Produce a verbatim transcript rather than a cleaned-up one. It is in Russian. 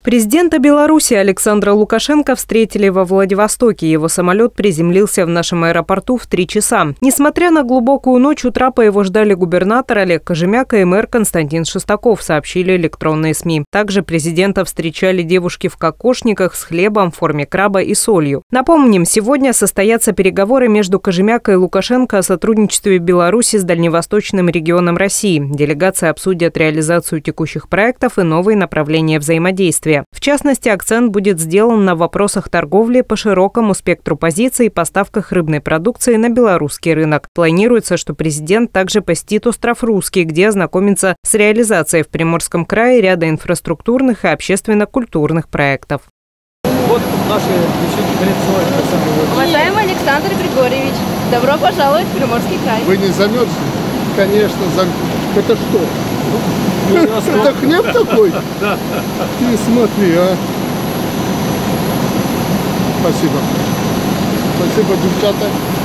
Президента Беларуси Александра Лукашенко встретили во Владивостоке. Его самолет приземлился в нашем аэропорту в три часа. Несмотря на глубокую ночь, у трапа его ждали губернатор Олег Кожемяка и мэр Константин Шестаков, сообщили электронные СМИ. Также президента встречали девушки в кокошниках с хлебом в форме краба и солью. Напомним, сегодня состоятся переговоры между Кожемяка и Лукашенко о сотрудничестве Беларуси с дальневосточным регионом России. Делегации обсудят реализацию текущих проектов и новые направления взаимодействия. В частности, акцент будет сделан на вопросах торговли по широкому спектру позиций и поставках рыбной продукции на белорусский рынок. Планируется, что президент также посетит остров Русский, где ознакомится с реализацией в Приморском крае ряда инфраструктурных и общественно-культурных проектов. Вот наши коллекционные. Уважаемый Александр Григорьевич, добро пожаловать в Приморский край. Вы не замерзли? Конечно, замерзли. Это что? Это хлеб такой? Да. Ты смотри, а. Спасибо. Спасибо, девчата.